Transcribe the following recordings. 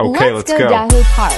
Okay, let's go. Dahoo Park.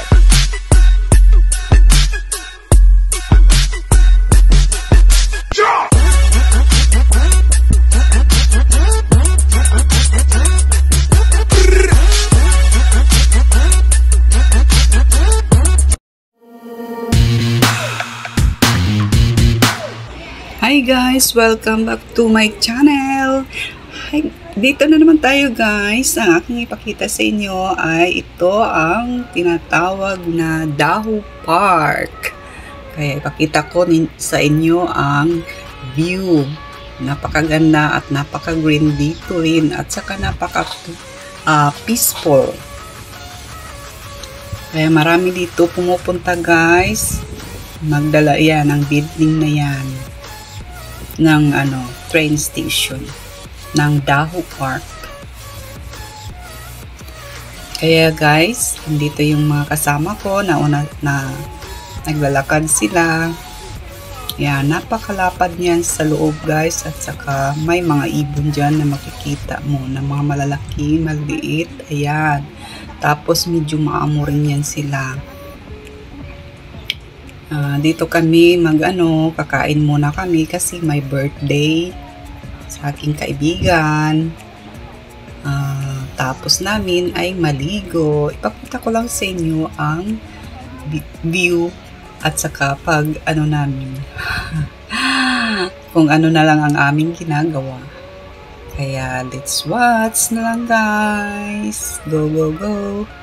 Hi guys! Welcome back to my channel! Hi, dito na naman tayo guys. Ang aking ipakita sa inyo ay ito ang tinatawag na Dahoo Park. Kaya ipakita ko sa inyo ang view. Napakaganda at napaka-green dito rin at saka napaka-peaceful. Kaya marami dito pumupunta guys. Magdala yan ang building na yan ng train station ng Dahoo Park. Kaya guys, dito yung mga kasama ko na naglalakad sila. Yan, napakalapad niyan sa loob guys, at saka may mga ibon dyan na makikita mo na mga malalaki, maliit. Ayan, tapos medyo maamurin yan sila. Dito kami kakain muna kami kasi may birthday sa aking kaibigan. Tapos namin ay maligo. Ipakita ko lang sa inyo ang view at saka pag namin kung ano na lang ang aming ginagawa. Kaya let's watch na lang guys. Go go go.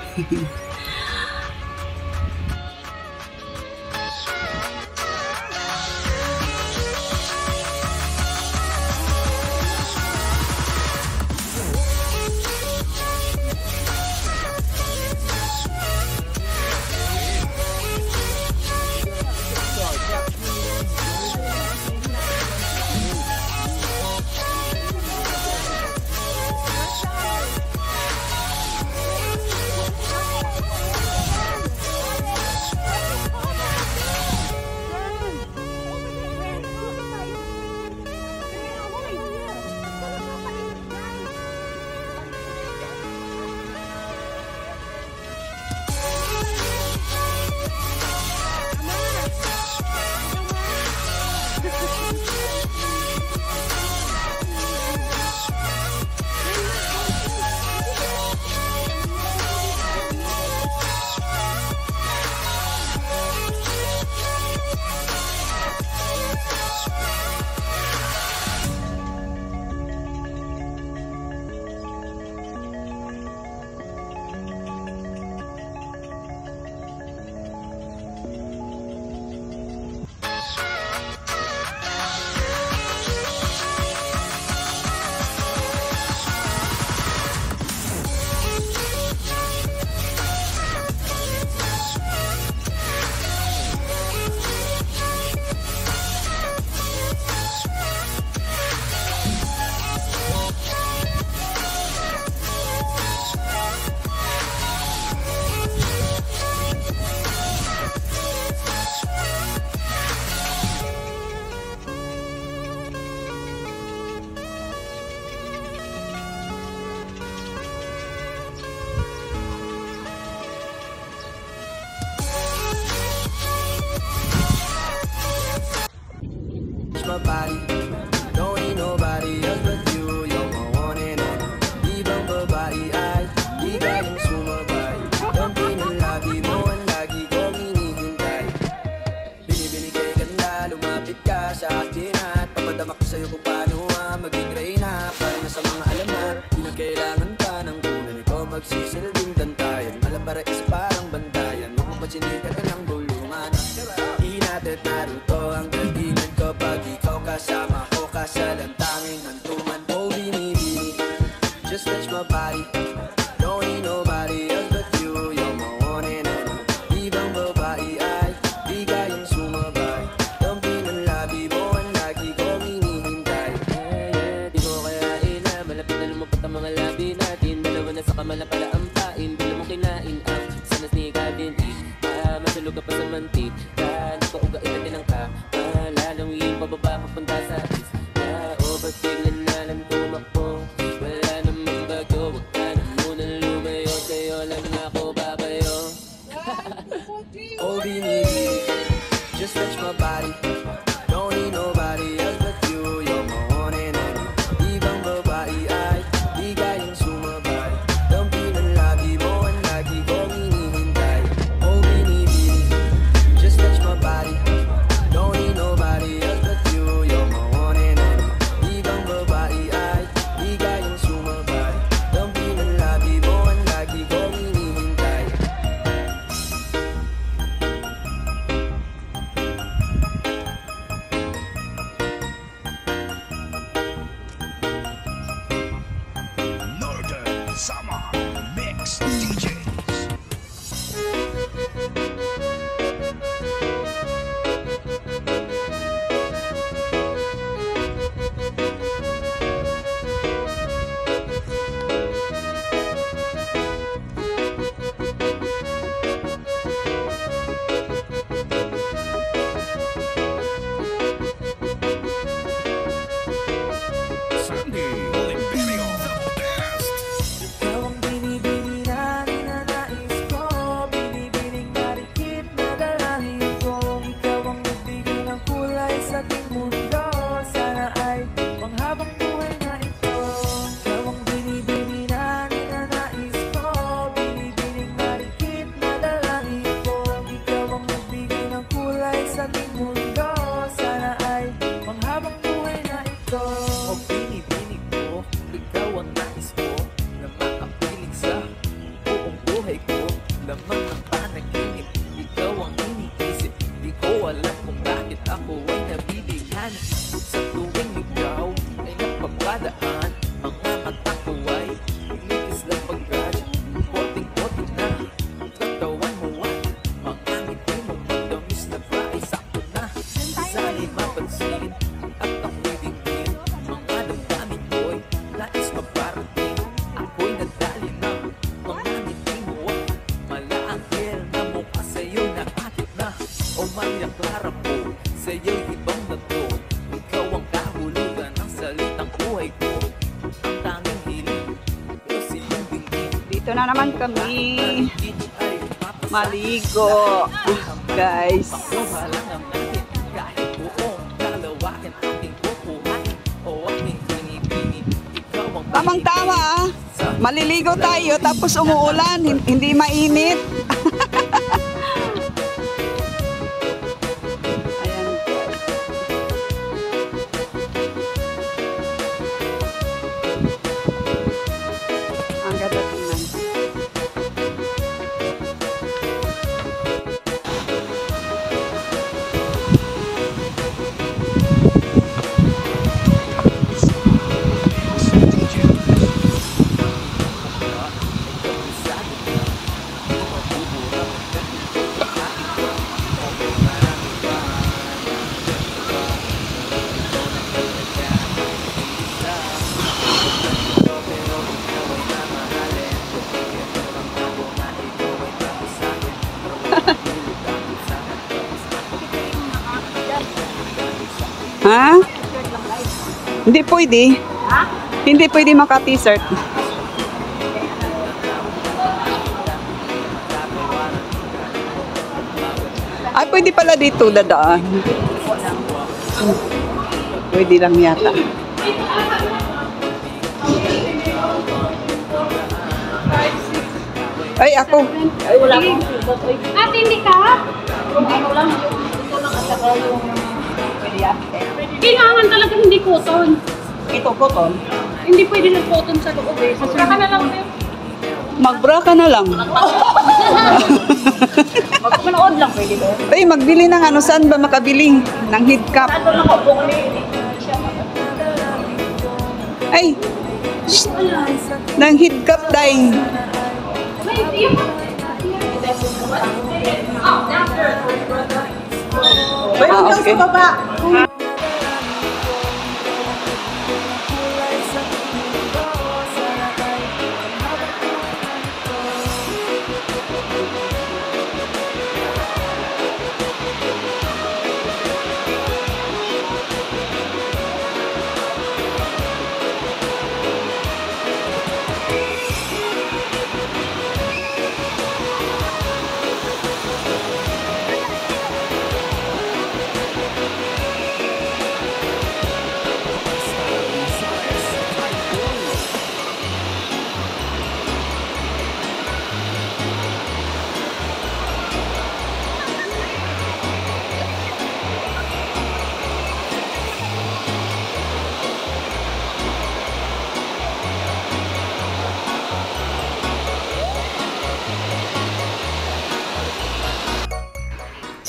My body, don't need nobody else but you. You're my one and only. Ibang babae ay di kayang sumabay. Dampi ng lagi mo ang lagi kong hinihintay. Binibili kay ganda, lumapit ka sa akin at papadama ko sa'yo kung paano maging reyna. Para na sa mga alamat, di na kailangan pa ng kunan. Ikaw magsisilbing tantayan. Alam para is parang bantayan. Huwag mapachinikan ka ng bulungan. Inatet naruto ang datingan ko pag ikaw kasama ko kasalang tanging hantuman. Oh, binibini, just touch my body. Don't need nobody else but you. You're my one and only. Ibang babae ay di kayang sumabay. Dampi ng labi mo ang lagi kong hinihintay. Di mo kaya ina, malapit na lumapot ang mga labi natin. Dalawa na sa kamala pala ang pain. Bila mo kinain ang sana snika din. Masulog ka pa sa mantik. Paugain natin ang lalong yung pababa papunta sa is. O ba't biglan na lang tumakbo? Wala namang bago, wag ka na munang lumayo. Sa'yo lang ako bababa. Oh, beanie, beanie, just touch my body. Don't need nobody else but you. You're my one and only. Ibang babae ay di kayang sumabay. Dampi ng lagi mo ang lagi kong hinihintay. Oh, beanie, beanie, just touch my body. Don't need nobody else but you. You're my one and only. Ibang babae ay di kayang sumabay. Dampi ng lagi mo ang lagi kong hinihintay. Northern Summer Mix DJs. Sandy Oliverio, the best. Ikaw ang binibini na ninanais ko, binibining marikit na dalangin ko. Ikaw ang nagbigay ng kulay sa aking mundo, sana ay panghabang buhay na ito. Ikaw ang binibini na ninanais ko, binibining marikit na dalangin ko. Ikaw ang nagbigay ng kulay sa aking mundo, sana ay panghabang buhay na ito. O binibining ko, ikaw ang nais ko, na makapiling sa buong buhay ko. Laman ng panaginip, ikaw ang iniisip. Di ko alam kung bakit ako ay nabibighan. Sa tuwing ikaw ay napapadaan, mga mata ko ay inikis lang pagkat konting-konting na katawan mo at mga ngiti mo matamis na ba ay sakto na. Sali mapansin at ako'y dinggin, mga damdamin ko'y nais maparating. Ako'y nadali na mga ngiti mo at malaanghel na mukha sa'yo nakakit na. O Maria Clara po, sa'yo'y ibang nato. Ikaw ang kahulugan ng salitang buhay ko. Ang tanging hiling ko siyang dinggin. Dito na naman kami Dito ay maligo. Guys, Pakuha lang ang natin kahit buong kalawakan aking kukuhain. O aking binibini, ikaw ang tamang-tama ah. Maliligo tayo tapos umuulan, hindi mainit. Ayan. Ang ganda tingnan. Ha? Hindi pwede. Hindi pwede maka-t-shirt. Ay, pwede pala dito dadaan. Pwede lang yata. Ay, ako. Ay, wala akong sugat. Ate, hindi ka? Ano lang, ito lang at saka yung pwede yan. Kailangan talaga hindi cotton. Ito, cotton. Hindi pwede ng cotton sa loob eh. Sasura ka na lang eh. Magbra ka na lang. Magpanood lang pwede ba? Ay, magbili ng ano, saan ba makabili? Ng head cap. Saan doon nakaupo ko ni siya Ay, shh, ng head cap dahil. May yung Ah, okay.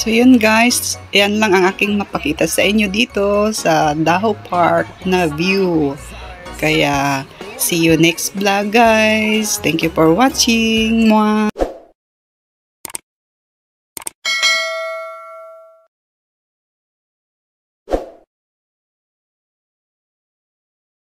So yun guys, yan lang ang aking mapakita sa inyo dito sa Daho Park na view. Kaya see you next vlog guys. Thank you for watching. Mwah!